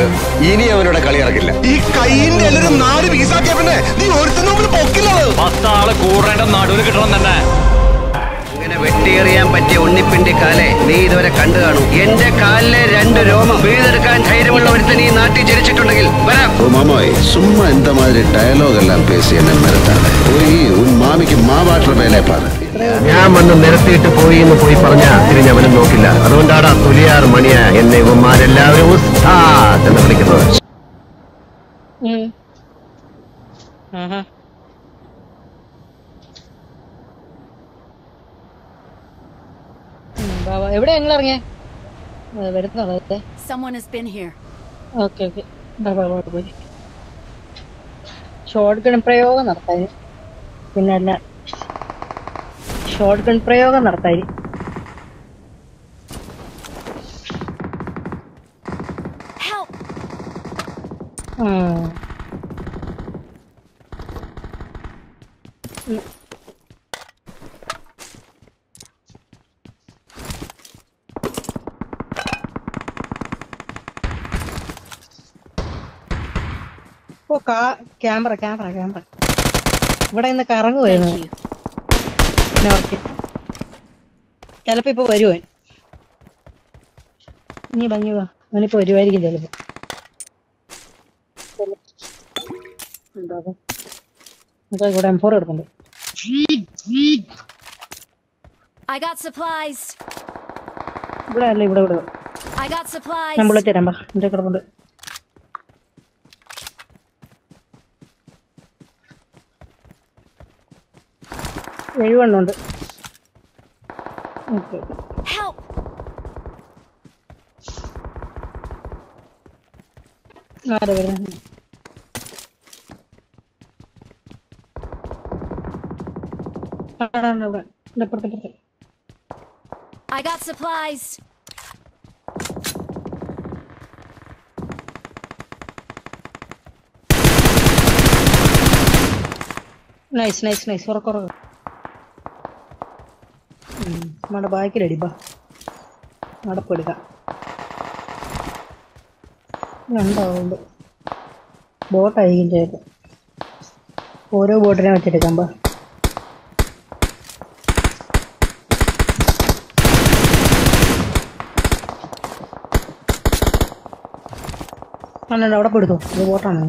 ഇനി അവനോട് കളി ഇറക്കില്ല. ഈ കൈയിന്റെ എല്ലാവരും 4 പീസാക്കിയ പിന്നെ നീ ഒരുത്തും പൊക്കില്ലത്. 10 ആള് കൂടേണ്ട നടുവിൽ കിട്ടണം തന്നെ. ഇങ്ങനെ വെട്ടിയെറിയാൻ പറ്റിയ ഉണ്ണിപ്പിണ്ടി കാലെ നീ ഇതുവരെ കണ്ടു കാണും. എന്റെ കാലിലെ 2 രോമം പിഴുതെടുക്കാൻ ധൈര്യമുള്ള ഒരുത്തൻ ഈ നാട്ടിൽ ജനിച്ചിട്ടുണ്ടെങ്കിൽ വരാം. മാമോയ് சும்மா இந்த மாதிரி டயலாக் எல்லாம் பேசி என்ன மிரட்டாத. போய் உன் மாமிக்கு மாவாட்டுற வேலையை பாரு. ഞാൻ വന്ന് നിരത്തിയിട്ട് പോയി എന്ന് പോയി പറഞ്ഞാ തിരിഞ്ഞവനും നോക്കില്ല. അതുകൊണ്ടാണ് തുലിയാർ മണിയ എന്നെ ഇവന്മാരെല്ലാവരും ഉസ്താദ് എന്ന് വിളിക്കുന്നത്. എവിടെ ഞങ്ങൾ ഇറങ്ങിയ വരുന്നേ? ഷോർട്ട് ഗൺ പ്രയോഗം നടത്താൻ പിന്നെ അല്ല ഷോർട്ട് ഗൺ പ്രയോഗം നടത്താൻ ക്യാമറ ഇവിടെ ഇന്ന് കറങ്ങുമായിരുന്നു. ചിലപ്പോ ഇപ്പൊ വരുവോ നീ ഭംഗി വാ, അവനിപ്പോ വരുമായിരിക്കും ചിലപ്പോ. ഇവിടെ M4 എടുക്കണ്ട്. ഇവിടെ അല്ല ഇവിടെ ഞാൻ ബുള്ളറ്റ് തരാം. എന്റെ കിടപ്പുണ്ട്. എഴുവണ്ണുണ്ട്. ആരെ വരുന്നത്? നൈസ് ഉറക്കുറവ് നമ്മുടെ ബാക്കിലടി ബാ നടപ്പെടുക്ക രണ്ടാവുണ്ട്. ബോട്ടായിരിക്കും ചെയ്ത് ഓരോ ബോട്ടിനെ വെച്ചെടുക്കാം. ബാ അല്ല അവിടെ പെടുത്തോ, ഇത് ബോട്ടാണ്.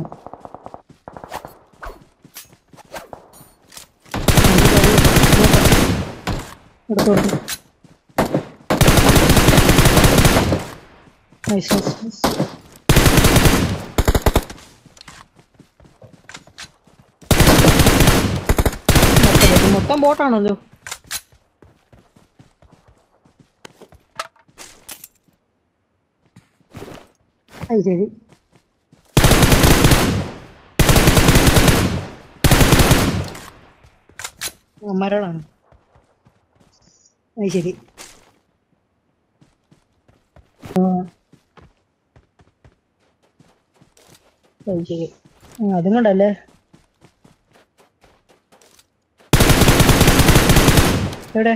മൊത്തം ബോട്ടാണല്ലോ. അത് ശരി. മരളാണ്. അത് ശരി. ശരി അതും കൊണ്ടല്ലേ. എവിടെ?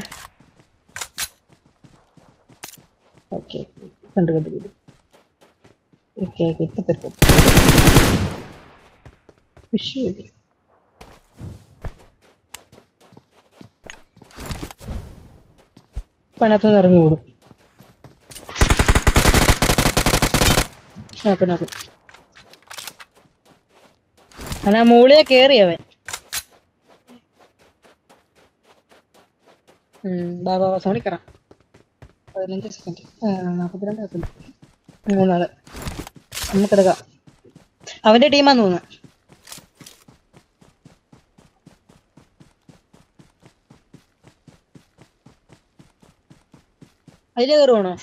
ഓക്കെ കണ്ടു. ഓക്കെ ഇപ്പൊ പണത്ത് ഇറങ്ങി കൂടും. നോക്ക് അനാ മൂളിയെ കേറിയവൻ. ബാബാ സോണിക്കറ 15 സെക്കൻഡ് 42 സെക്കൻഡ് 3 ആള് നമുക്കെടുക്കാം. അവന്റെ ടീമാന്ന് തോന്നുന്നു. അതിലേ കയറുവാണോ?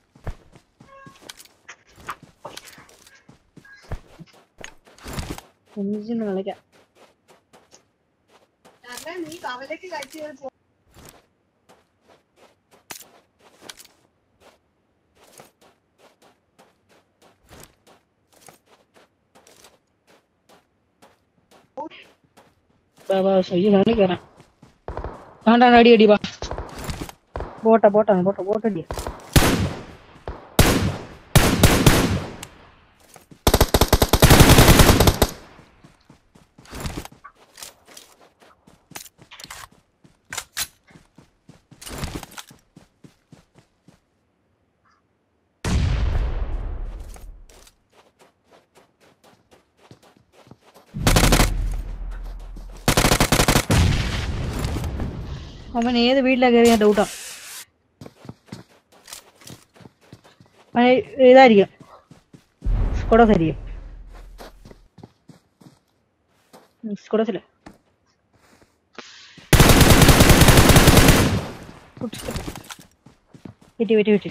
കളിക്കാം. കയറാം. ആണ്ടാണ് അടി വാ. ബോട്ടാണ് ബോട്ടടിയാ. അവൻ ഏത് വീട്ടിലാ കയറിയ ഡൗട്ടാ. ഇതായിരിക്കും സ്കോഡോസായിരിക്കും. സ്കോഡോസില്ല. വെറ്റി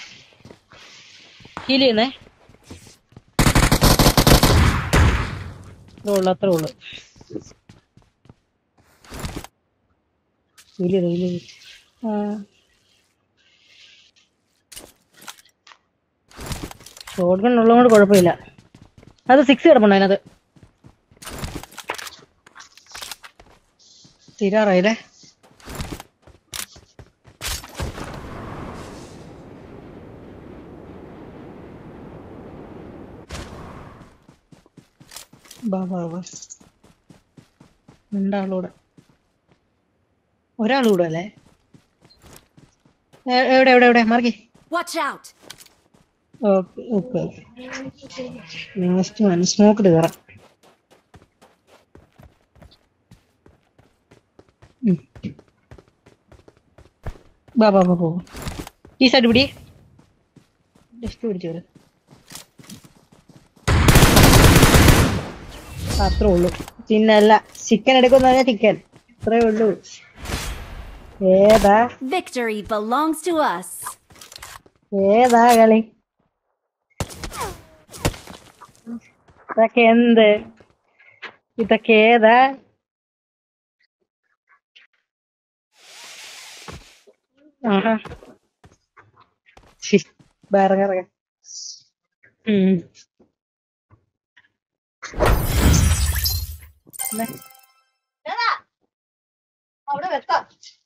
ഹീൽ ചെയ്യുന്നേ. അത്രേ ഉള്ളു. ഷോട്ട് ഗൺ ഉള്ളതുകൊണ്ട് കുഴപ്പമില്ല. അത് 6 കിടപ്പുണ്ടോ അതിനകത്ത്? തീരാറായില്ലേ? രണ്ടാളൂടെ, ഒരാളൂടെ അല്ലേ? എവിടെ മാർക്കി? ഓക്കെ സ്മോക്ക് കയറാം. പോ ഈ സൈഡ് പിടി. ജസ്റ്റ് പിടിച്ചു വരും. അത്രേ ഉള്ളു. പിന്നല്ല ചിക്കൻ എടുക്കുന്ന ചിക്കൻ അത്രേ ഉള്ളു. ഏതാ Victory belongs to us. ഏതാ കളി? ഇതൊക്കെ എന്ത്? ഇതൊക്കെ ഏതാ? ആഹാ ഇറങ്ങ. അവിടെ വെക്കാം.